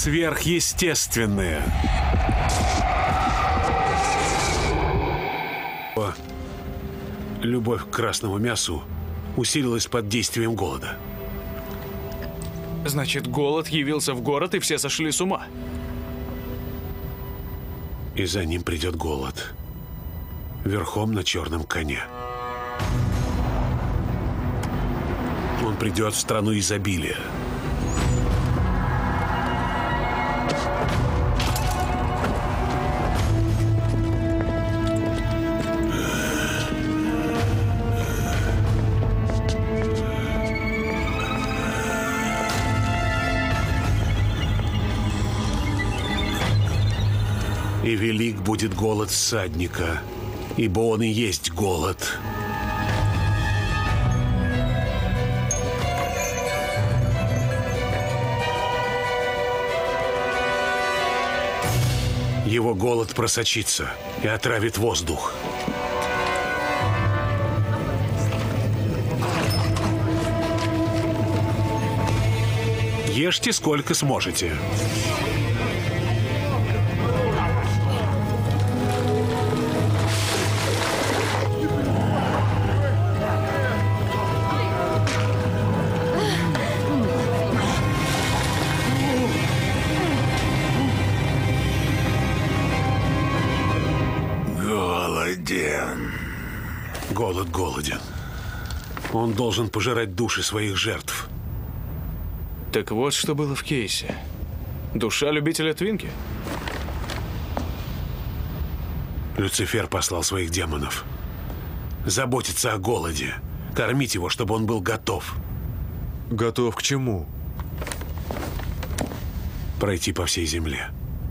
сверхъестественное. Любовь к красному мясу усилилась под действием голода. Значит, голод явился в город, и все сошли с ума. И за ним придет голод. Верхом на черном коне. Он придет в страну изобилия. И велик будет голод всадника, ибо он и есть голод. Его голод просочится и отравит воздух. Ешьте сколько сможете. Голод голоден. Он должен пожирать души своих жертв. Так вот, что было в кейсе. Душа любителя твинки? Люцифер послал своих демонов. Заботиться о голоде. Кормить его, чтобы он был готов. Готов к чему? Пройти по всей земле.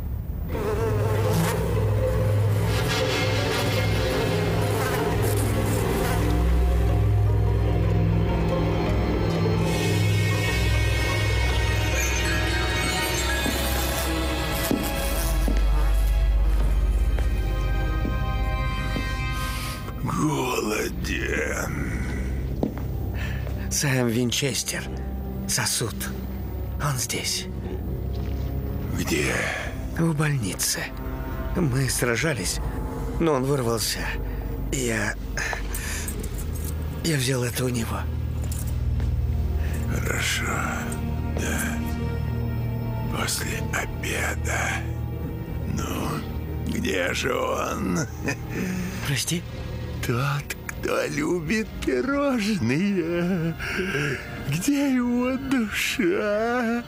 Сэм Винчестер. Сосуд. Он здесь. Где? В больнице. Мы сражались, но он вырвался. Я взял это у него. Хорошо. Да. После обеда. Ну, где же он? Прости? Тот, кто любит пирожные. Где его душа?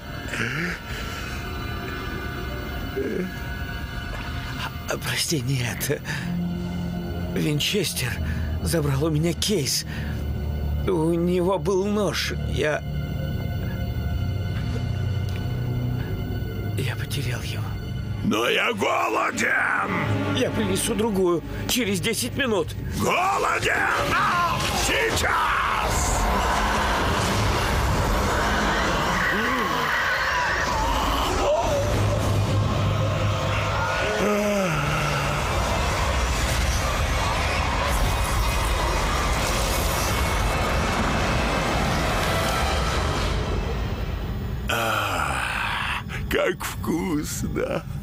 Прости, нет. Винчестер забрал у меня кейс. У него был нож. Я потерял его. Но я голоден! Я принесу другую через 10 минут. Голоден! Сейчас! Как вкусно!